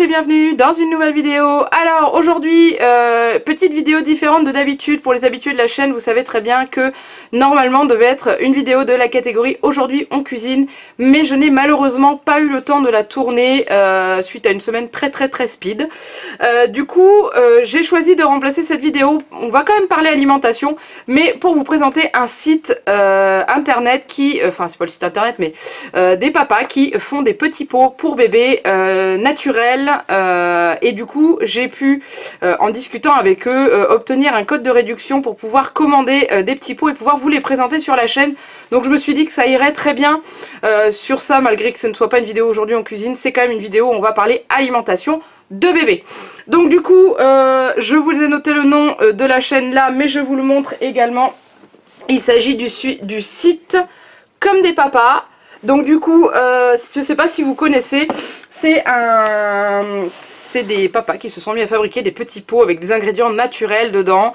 et bienvenue dans une nouvelle vidéo. Alors aujourd'hui, petite vidéo différente de d'habitude. Pour les habitués de la chaîne, vous savez très bien que normalement devait être une vidéo de la catégorie aujourd'hui on cuisine, mais je n'ai malheureusement pas eu le temps de la tourner suite à une semaine très speed. Du coup, j'ai choisi de remplacer cette vidéo. On va quand même parler alimentation, mais pour vous présenter un site internet qui, enfin c'est pas le site internet, mais des papas qui font des petits pots pour bébés naturels, et du coup j'ai pu en discutant avec eux obtenir un code de réduction pour pouvoir commander des petits pots et pouvoir vous les présenter sur la chaîne. Donc je me suis dit que ça irait très bien sur ça, malgré que ce ne soit pas une vidéo aujourd'hui en cuisine, c'est quand même une vidéo où on va parler alimentation de bébé. Donc du coup je vous ai noté le nom de la chaîne là, mais je vous le montre également. Il s'agit du site Comme des Papas. Donc du coup, je sais pas si vous connaissez, c'est des papas qui se sont mis à fabriquer des petits pots avec des ingrédients naturels dedans,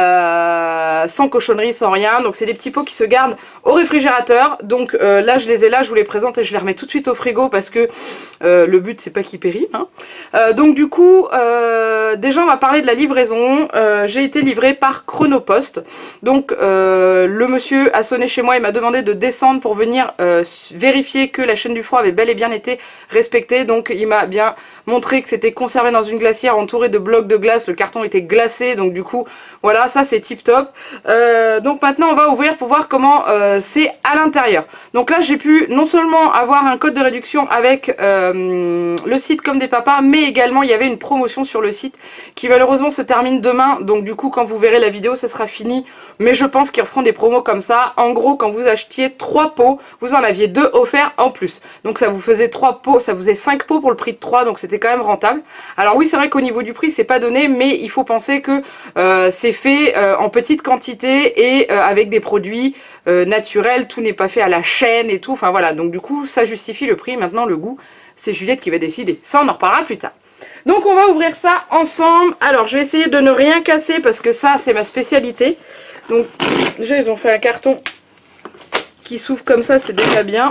sans cochonnerie, sans rien. Donc c'est des petits pots qui se gardent au réfrigérateur. Donc là je les ai là, je vous les présente et je les remets tout de suite au frigo parce que le but c'est pas qu'ils périment, hein. Donc du coup, déjà on va parler de la livraison. J'ai été livrée par Chronopost. Donc le monsieur a sonné chez moi et m'a demandé de descendre pour venir vérifier que la chaîne du froid avait bel et bien été respectée. Donc il m'a bien montré que c'était conservé dans une glacière entourée de blocs de glace. Le carton était glacé, donc du coup voilà, ça c'est tip top. Donc maintenant on va ouvrir pour voir comment c'est à l'intérieur. Donc là j'ai pu non seulement avoir un code de réduction avec le site Comme des Papas, mais également il y avait une promotion sur le site qui malheureusement se termine demain. Donc du coup quand vous verrez la vidéo ça sera fini, mais je pense qu'ils referont des promos comme ça. En gros, quand vous achetiez 3 pots, vous en aviez 2 offerts en plus. Donc ça vous faisait 3 pots, ça vous faisait 5 pots pour le prix de 3, donc c'était quand même rentable. Alors oui, c'est vrai qu'au niveau du prix c'est pas donné, mais il faut penser que c'est fait en petite quantité et avec des produits naturels. Tout n'est pas fait à la chaîne et tout, enfin voilà, donc du coup ça justifie le prix. Maintenant le goût, c'est Juliette qui va décider, ça on en reparlera plus tard. Donc on va ouvrir ça ensemble. Alors je vais essayer de ne rien casser parce que ça c'est ma spécialité. Donc déjà ils ont fait un carton qui s'ouvre comme ça, c'est déjà bien.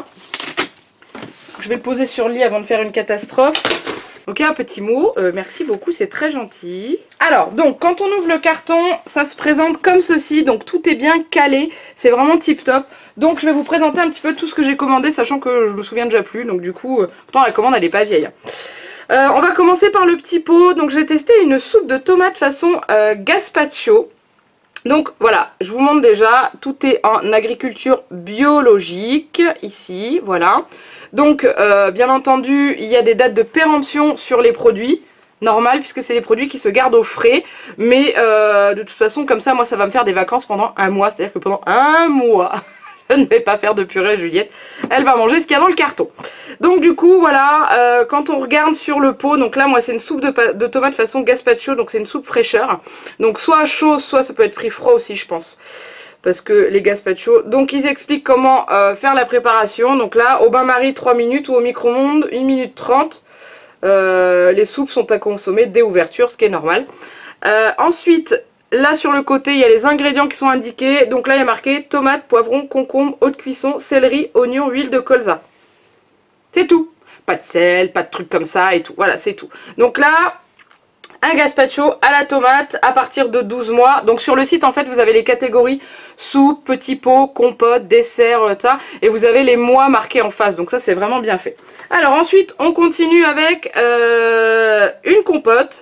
Je vais le poser sur le lit avant de faire une catastrophe. Ok, un petit mot, merci beaucoup, c'est très gentil. Alors, donc, quand on ouvre le carton, ça se présente comme ceci, donc tout est bien calé, c'est vraiment tip top. Donc, je vais vous présenter un petit peu tout ce que j'ai commandé, sachant que je me souviens déjà plus, donc du coup, pourtant la commande elle est pas vieille. On va commencer par le petit pot. Donc, j'ai testé une soupe de tomates façon gazpacho. Donc voilà, je vous montre déjà, tout est en agriculture biologique, ici, voilà. Donc bien entendu, il y a des dates de péremption sur les produits, normal, puisque c'est des produits qui se gardent au frais. Mais de toute façon, comme ça, moi ça va me faire des vacances pendant un mois, c'est-à-dire que pendant un mois... je ne vais pas faire de purée, Juliette. Elle va manger ce qu'il y a dans le carton. Donc du coup, voilà, quand on regarde sur le pot, donc là, moi, c'est une soupe de tomates façon gazpacho, donc c'est une soupe fraîcheur. Donc soit chaud, soit ça peut être pris froid aussi, je pense. Parce que les gazpacho... Donc ils expliquent comment faire la préparation. Donc là, au bain-marie 3 minutes ou au micro-ondes 1 minute 30. Les soupes sont à consommer dès ouverture, ce qui est normal. Ensuite... là sur le côté il y a les ingrédients qui sont indiqués. Donc là il y a marqué tomate, poivron, concombre, eau de cuisson, céleri, oignon, huile de colza. C'est tout. Pas de sel, pas de trucs comme ça et tout. Voilà, c'est tout. Donc là, un gazpacho à la tomate à partir de 12 mois. Donc sur le site en fait vous avez les catégories soupe, petit pot, compote, dessert, ça. Et vous avez les mois marqués en face. Donc ça c'est vraiment bien fait. Alors ensuite on continue avec une compote.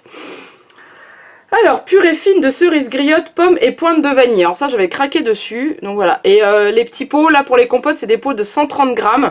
Alors, purée fine de cerises griottes, pommes et pointe de vanille. Alors ça, j'avais craqué dessus. Donc voilà. Et les petits pots, là, pour les compotes, c'est des pots de 130 grammes.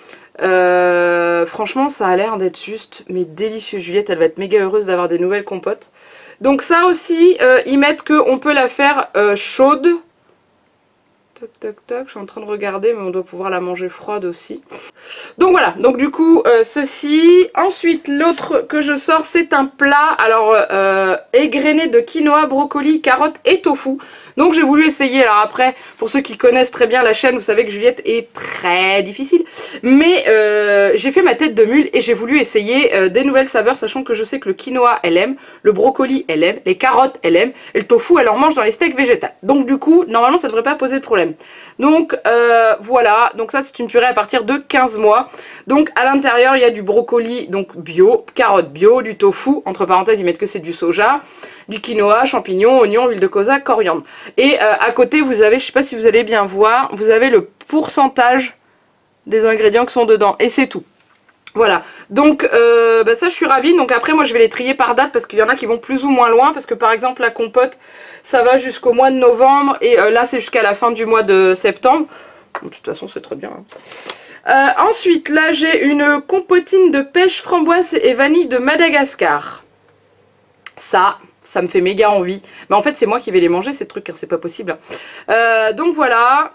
Franchement, ça a l'air d'être juste, mais délicieux. Juliette, elle va être méga heureuse d'avoir des nouvelles compotes. Donc ça aussi, ils mettent qu'on peut la faire chaude. Toc, toc, toc. Je suis en train de regarder, mais on doit pouvoir la manger froide aussi. Donc voilà, donc du coup, ceci. Ensuite, l'autre que je sors, c'est un plat. Alors, égrené de quinoa, brocoli, carottes et tofu. Donc j'ai voulu essayer. Alors après, pour ceux qui connaissent très bien la chaîne, vous savez que Juliette est très difficile. Mais j'ai fait ma tête de mule et j'ai voulu essayer des nouvelles saveurs, sachant que je sais que le quinoa, elle aime. Le brocoli, elle aime. Les carottes, elle aime. Et le tofu, elle en mange dans les steaks végétales. Donc du coup, normalement, ça devrait pas poser de problème. crème. Donc voilà, donc ça c'est une purée à partir de 15 mois. Donc à l'intérieur il y a du brocoli donc bio, carottes bio, du tofu, entre parenthèses ils mettent que c'est du soja, du quinoa, champignons, oignons, huile de colza, coriandre. Et à côté vous avez, je sais pas si vous allez bien voir, vous avez le pourcentage des ingrédients qui sont dedans et c'est tout. Voilà, donc ça je suis ravie. Donc après moi je vais les trier par date parce qu'il y en a qui vont plus ou moins loin. Parce que par exemple la compote ça va jusqu'au mois de novembre. Et là c'est jusqu'à la fin du mois de septembre. De toute façon c'est très bien. Ensuite là j'ai une compotine de pêche, framboise et vanille de Madagascar. Ça me fait méga envie. Mais en fait c'est moi qui vais les manger ces trucs, hein, c'est pas possible. Donc voilà.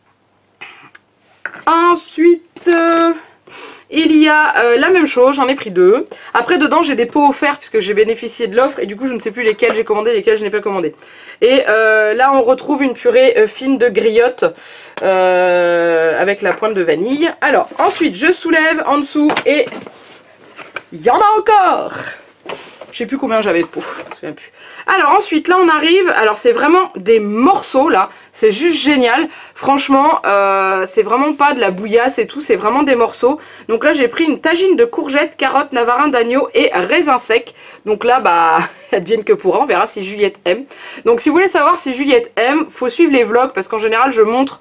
Ensuite... il y a la même chose, j'en ai pris 2. Après dedans j'ai des pots offerts puisque j'ai bénéficié de l'offre et du coup je ne sais plus lesquels j'ai commandé, lesquels je n'ai pas commandé. Et là on retrouve une purée fine de griotte avec la pointe de vanille. Alors ensuite je soulève en dessous et il y en a encore. Je sais plus combien j'avais de pots, je me souviens plus. Alors ensuite là on arrive, alors c'est vraiment des morceaux là, c'est juste génial. Franchement c'est vraiment pas de la bouillasse et tout, c'est vraiment des morceaux. Donc là j'ai pris une tagine de courgettes, carottes, navarin d'agneau et raisins secs. Donc là bah advienne que pourra, on verra si Juliette aime. Donc si vous voulez savoir si Juliette aime, faut suivre les vlogs parce qu'en général je montre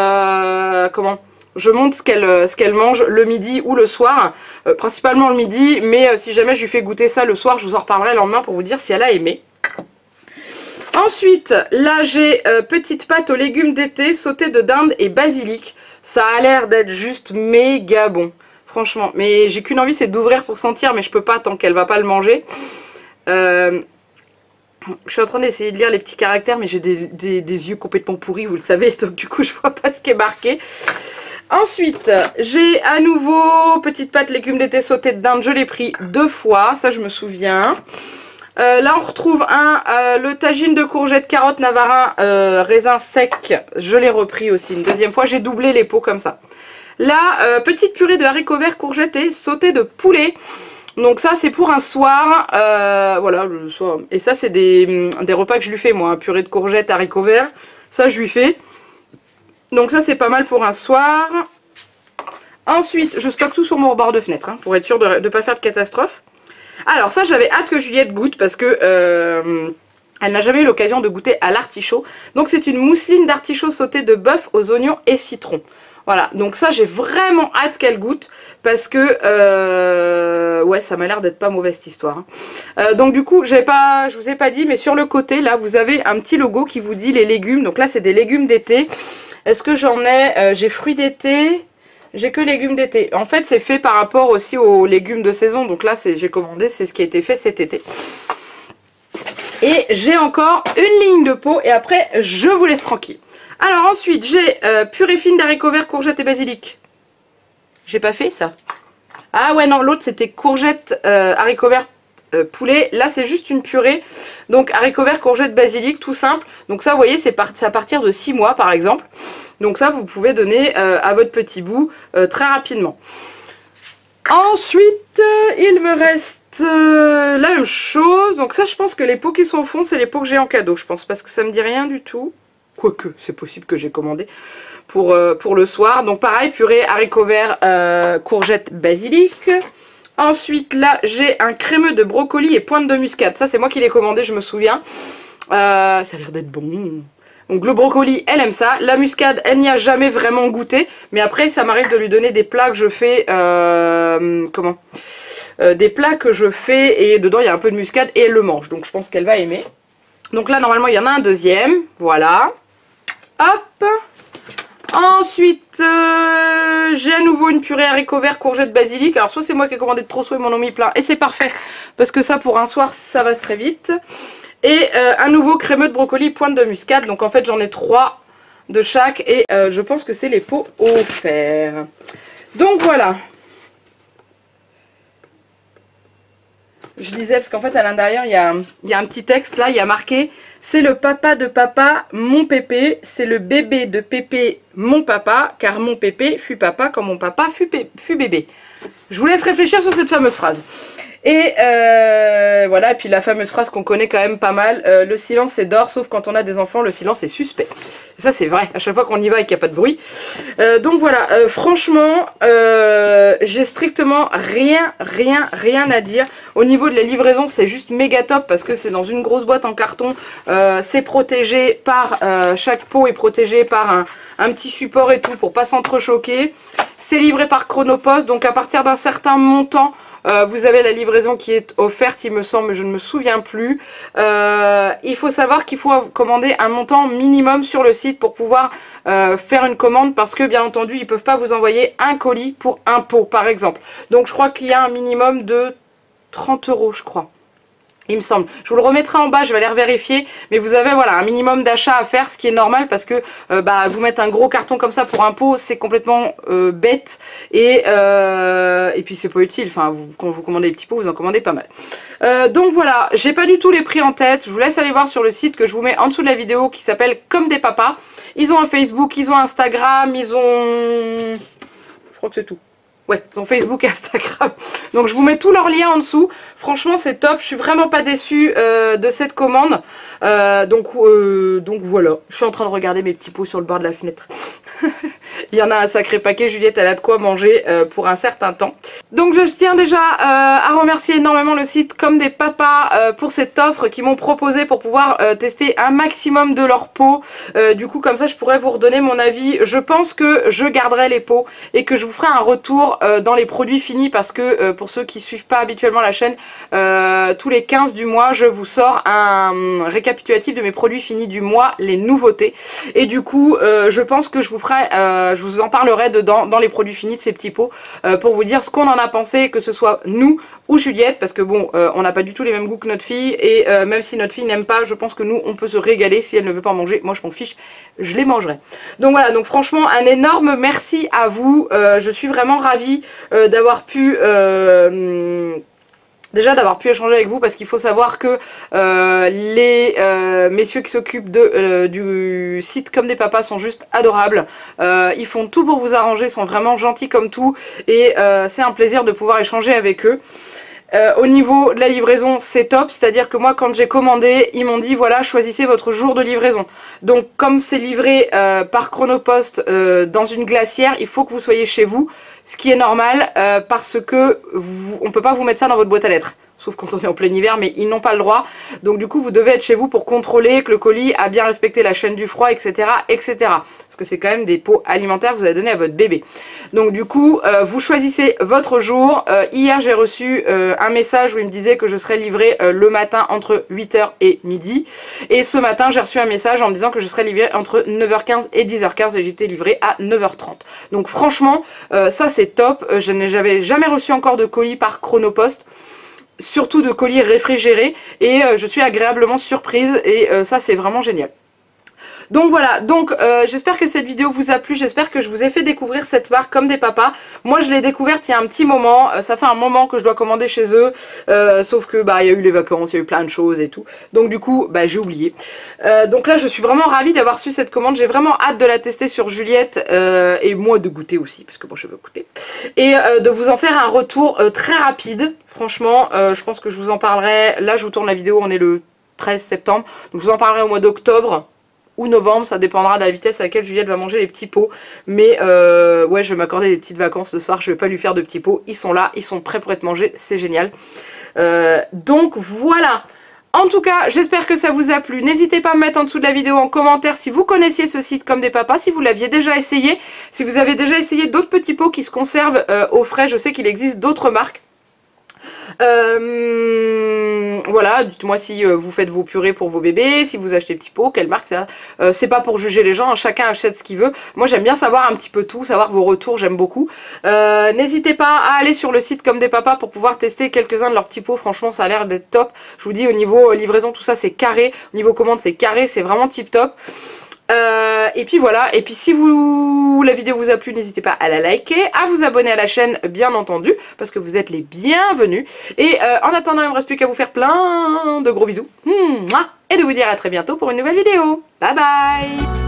je montre ce qu'elle mange le midi ou le soir, principalement le midi, mais si jamais je lui fais goûter ça le soir, je vous en reparlerai le lendemain pour vous dire si elle a aimé. Ensuite, là j'ai petite pâte aux légumes d'été, sautée de dinde et basilic. Ça a l'air d'être juste méga bon, franchement. Mais j'ai qu'une envie, c'est d'ouvrir pour sentir, mais je peux pas tant qu'elle va pas le manger. Je suis en train d'essayer de lire les petits caractères, mais j'ai des yeux complètement pourris, vous le savez, donc du coup je vois pas ce qui est marqué. Ensuite, j'ai à nouveau petite pâte légumes d'été sautée de dinde, je l'ai pris 2 fois, ça je me souviens. Là on retrouve le tagine de courgettes, carottes, navarin, raisin sec, je l'ai repris aussi une deuxième fois, j'ai doublé les pots comme ça. Là, petite purée de haricots verts, courgettes et sauté de poulet. Donc ça c'est pour un soir, voilà, le soir. Et ça c'est des repas que je lui fais moi, hein, purée de courgettes, haricots verts, ça je lui fais. Donc ça c'est pas mal pour un soir. Ensuite je stocke tout sur mon rebord de fenêtre hein, pour être sûr de ne pas faire de catastrophe. Alors ça j'avais hâte que Juliette goûte parce que elle n'a jamais eu l'occasion de goûter à l'artichaut. Donc c'est une mousseline d'artichaut sautée de bœuf aux oignons et citron. Voilà, donc ça j'ai vraiment hâte qu'elle goûte parce que ouais ça m'a l'air d'être pas mauvaise cette histoire. Hein. Donc du coup je vous ai pas dit mais sur le côté là vous avez un petit logo qui vous dit les légumes. Donc là c'est des légumes d'été. Est-ce que j'en ai j'ai fruits d'été, j'ai que légumes d'été. En fait c'est fait par rapport aussi aux légumes de saison. Donc là j'ai commandé, c'est ce qui a été fait cet été. Et j'ai encore une ligne de pot et après je vous laisse tranquille. Alors ensuite j'ai purée fine d'haricots verts, courgettes et basilic. J'ai pas fait ça. Ah ouais non, l'autre c'était courgettes, haricots verts, poulet. Là c'est juste une purée. Donc haricots verts, courgettes, basilic, tout simple. Donc ça vous voyez c'est à partir de 6 mois par exemple. Donc ça vous pouvez donner à votre petit bout très rapidement. Ensuite il me reste la même chose. Donc ça je pense que les pots qui sont au fond c'est les pots que j'ai en cadeau je pense. Parce que ça me dit rien du tout. Quoique, c'est possible que j'ai commandé pour le soir. Donc pareil, purée, haricots verts, courgettes, basilic. Ensuite, là, j'ai un crémeux de brocoli et pointe de muscade. Ça, c'est moi qui l'ai commandé, je me souviens. Ça a l'air d'être bon. Donc le brocoli, elle aime ça. La muscade, elle n'y a jamais vraiment goûté. Mais après, ça m'arrive de lui donner des plats que je fais... des plats que je fais et dedans, il y a un peu de muscade et elle le mange. Donc je pense qu'elle va aimer. Donc là, normalement, il y en a un deuxième. Voilà. Hop. Ensuite, j'ai à nouveau une purée haricots verts, courgettes, basilic. Alors, soit c'est moi qui ai commandé de trop, soit ils m'en ont mis plein. Et c'est parfait. Parce que ça, pour un soir, ça va très vite. Et un nouveau crémeux de brocoli, pointe de muscade. Donc, en fait, j'en ai 3 de chaque. Et je pense que c'est les pots offerts. Donc, voilà. Je lisais parce qu'en fait, à l'intérieur, il y a un petit texte. Là, il y a marqué... C'est le papa de papa, mon pépé. C'est le bébé de pépé, mon papa. Car mon pépé fut papa quand mon papa fut bébé. Je vous laisse réfléchir sur cette fameuse phrase. Et voilà, et puis la fameuse phrase qu'on connaît quand même pas mal. Le silence est d'or, sauf quand on a des enfants, le silence est suspect. Et ça c'est vrai, à chaque fois qu'on y va et qu'il n'y a pas de bruit. Donc voilà, franchement, j'ai strictement rien à dire. Au niveau de la livraison, c'est juste méga top parce que c'est dans une grosse boîte en carton. C'est protégé par, chaque pot est protégé par un petit support et tout pour pas s'entrechoquer. C'est livré par Chronopost, donc à partir d'un certain montant, vous avez la livraison qui est offerte, il me semble, mais je ne me souviens plus. Il faut savoir qu'il faut commander un montant minimum sur le site pour pouvoir faire une commande parce que, bien entendu, ils ne peuvent pas vous envoyer un colis pour un pot, par exemple. Donc, je crois qu'il y a un minimum de 30 €, je crois. Il me semble. Je vous le remettrai en bas, je vais aller vérifier. Mais vous avez voilà un minimum d'achat à faire, ce qui est normal parce que vous mettre un gros carton comme ça pour un pot, c'est complètement bête. Et puis c'est pas utile. Enfin, quand vous commandez des petits pots, vous en commandez pas mal. Donc voilà, j'ai pas du tout les prix en tête. Je vous laisse aller voir sur le site que je vous mets en dessous de la vidéo qui s'appelle Comme des papas. Ils ont un Facebook, ils ont un Instagram, ils ont... Je crois que c'est tout. Ouais, donc Facebook et Instagram. Donc je vous mets tous leurs liens en dessous. Franchement c'est top, je suis vraiment pas déçue de cette commande. Donc voilà, je suis en train de regarder mes petits pots sur le bord de la fenêtre. Il y en a un sacré paquet, Juliette elle a de quoi manger pour un certain temps. Donc je tiens déjà à remercier énormément le site Comme des papas pour cette offre qu'ils m'ont proposé pour pouvoir tester un maximum de leurs pots. Du coup comme ça je pourrais vous redonner mon avis. Je pense que je garderai les pots et que je vous ferai un retour dans les produits finis parce que pour ceux qui suivent pas habituellement la chaîne, tous les 15 du mois je vous sors un récapitulatif de mes produits finis du mois, les nouveautés. Et du coup je pense que je vous ferai, je vous en parlerai dedans dans les produits finis de ces petits pots pour vous dire ce qu'on en a pensé, que ce soit nous ou Juliette, parce que bon on n'a pas du tout les mêmes goûts que notre fille et même si notre fille n'aime pas, je pense que nous on peut se régaler. Si elle ne veut pas en manger, moi je m'en fiche, je les mangerai. Donc voilà, donc franchement un énorme merci à vous, je suis vraiment ravie d'avoir pu d'avoir pu échanger avec vous parce qu'il faut savoir que les messieurs qui s'occupent du site Comme des papas sont juste adorables. Ils font tout pour vous arranger, sont vraiment gentils comme tout et c'est un plaisir de pouvoir échanger avec eux. Au niveau de la livraison c'est top, c'est à dire que moi quand j'ai commandé ils m'ont dit voilà choisissez votre jour de livraison. Donc comme c'est livré par Chronopost dans une glacière, il faut que vous soyez chez vous, ce qui est normal parce que on peut pas vous mettre ça dans votre boîte à lettres. Sauf quand on est en plein hiver, mais ils n'ont pas le droit. Donc du coup, vous devez être chez vous pour contrôler que le colis a bien respecté la chaîne du froid, etc. etc. Parce que c'est quand même des pots alimentaires que vous allez donner à votre bébé. Donc du coup, vous choisissez votre jour. Hier, j'ai reçu un message où il me disait que je serais livrée le matin entre 8 h et midi. Et ce matin, j'ai reçu un message en me disant que je serais livrée entre 9 h 15 et 10 h 15 et j'étais livrée à 9 h 30. Donc franchement, ça c'est top. J'avais jamais reçu encore de colis par Chronopost. Surtout de colis réfrigérés et je suis agréablement surprise et ça c'est vraiment génial. Donc voilà, donc j'espère que cette vidéo vous a plu, j'espère que je vous ai fait découvrir cette marque Comme des papas. Moi je l'ai découverte il y a un petit moment, ça fait un moment que je dois commander chez eux, sauf que il y a eu les vacances, il y a eu plein de choses et tout, donc du coup j'ai oublié. Donc là je suis vraiment ravie d'avoir su cette commande, j'ai vraiment hâte de la tester sur Juliette et moi de goûter aussi, parce que moi je veux goûter, et de vous en faire un retour très rapide. Franchement je pense que je vous en parlerai, là je vous tourne la vidéo, on est le 13 septembre, donc je vous en parlerai au mois d'octobre ou novembre, ça dépendra de la vitesse à laquelle Juliette va manger les petits pots. Mais ouais, je vais m'accorder des petites vacances ce soir, je vais pas lui faire de petits pots, ils sont là, ils sont prêts pour être mangés, c'est génial. Donc voilà. En tout cas, j'espère que ça vous a plu. N'hésitez pas à me mettre en dessous de la vidéo en commentaire si vous connaissiez ce site Comme des papas, si vous l'aviez déjà essayé, si vous avez déjà essayé d'autres petits pots qui se conservent au frais. Je sais qu'il existe d'autres marques. Voilà, dites-moi si vous faites vos purées pour vos bébés, si vous achetez petits pots, quelle marque ça. C'est pas pour juger les gens, hein, chacun achète ce qu'il veut. Moi j'aime bien savoir un petit peu tout, savoir vos retours, j'aime beaucoup. N'hésitez pas à aller sur le site Comme des papas pour pouvoir tester quelques-uns de leurs petits pots, franchement ça a l'air d'être top. Je vous dis au niveau livraison tout ça c'est carré, au niveau commande c'est carré, c'est vraiment tip top. Et puis voilà, et puis si la vidéo vous a plu, n'hésitez pas à la liker, à vous abonner à la chaîne bien entendu, parce que vous êtes les bienvenus. Et en attendant, il ne me reste plus qu'à vous faire plein de gros bisous, et de vous dire à très bientôt pour une nouvelle vidéo. Bye bye.